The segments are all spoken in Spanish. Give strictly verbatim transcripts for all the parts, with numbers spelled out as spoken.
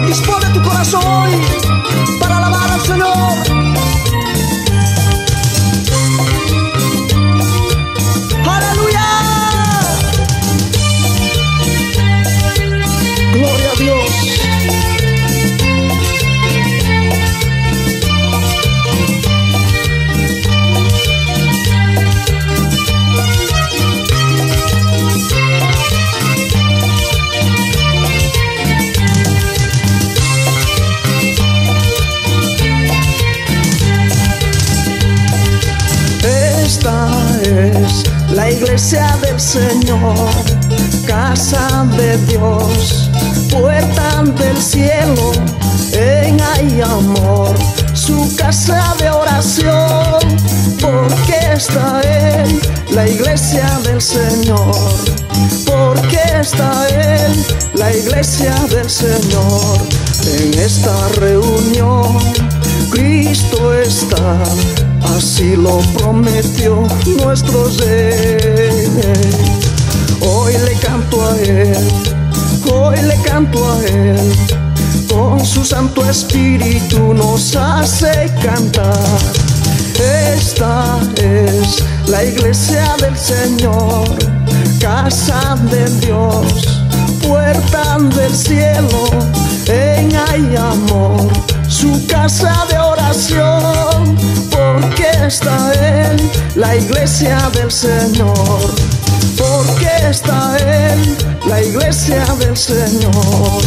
Dispone tu corazón hoy para alabar al Señor. ¡Aleluya! Gloria a Dios. Esta es la iglesia del Señor, casa de Dios, puerta del cielo, en hay amor, su casa de oración, porque está en la iglesia del Señor, porque está en la iglesia del Señor. En esta reunión Cristo está, así lo prometió nuestro Rey. Hoy le canto a Él, hoy le canto a Él, con su Santo Espíritu nos hace cantar. Esta es la iglesia del Señor, casa de Dios, puerta del cielo, en hay amor, su casa de oración, porque está en la iglesia del Señor, porque está en la iglesia del Señor.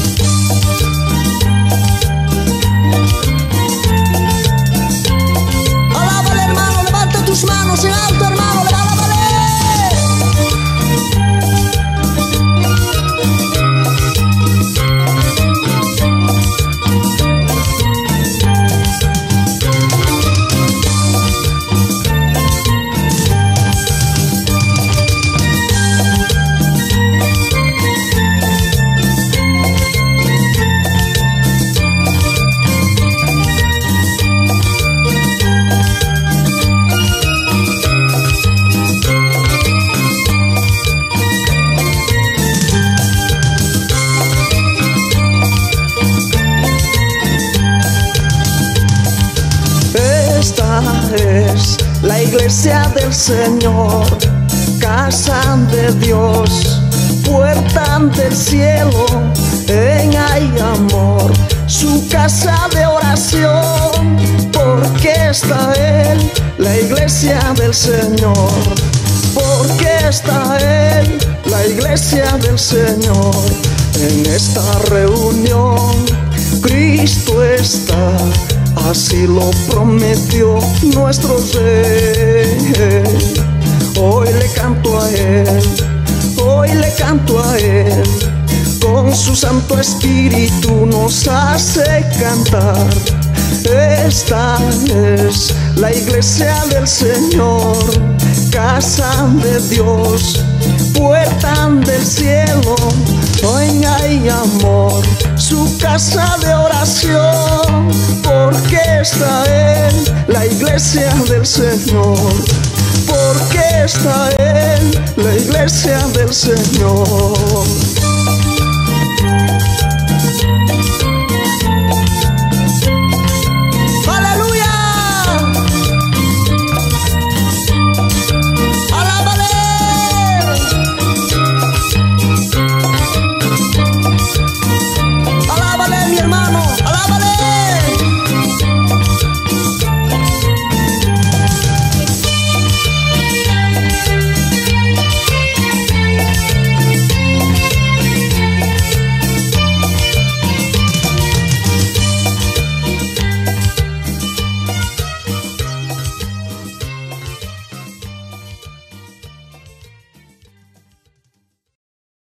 Alábale, hermano, levanta tus manos en alto, hermano, alábale. Esta es la iglesia del Señor, casa de Dios, puerta del cielo, en hay amor, su casa de oración, porque está en la iglesia del Señor, porque está en la iglesia del Señor. En esta reunión Cristo está, así lo prometió nuestro Rey. Hoy le canto a Él, hoy le canto a Él, con su Santo Espíritu nos hace cantar. Esta es la iglesia del Señor, casa de Dios, puerta del cielo, hoy hay amor, su casa de oración, porque está en la iglesia del Señor, porque está en la iglesia del Señor.